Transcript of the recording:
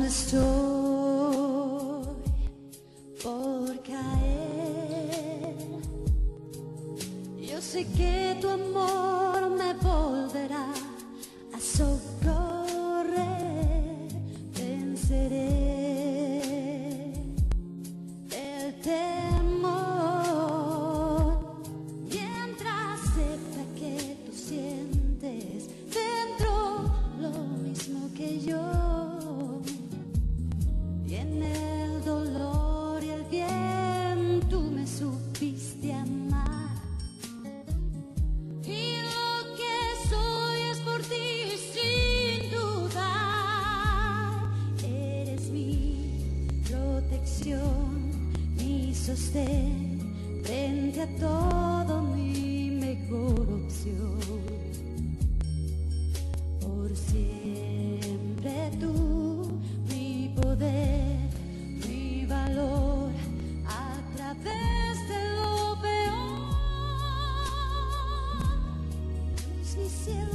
no estoy por caer. Yo sé que tu amor me volverá a socorrer. Venceré el temor mientras sepa que tú sientes dentro lo mismo que yo. Y en el dolor y el bien tú me supiste amar. Y lo que soy es por ti sin dudar. Eres mi protección, mi sostén frente a todo, mi mejor opción. Por siempre tú, mi poder, mi valor, a través de lo peor. Luz, mi cielo.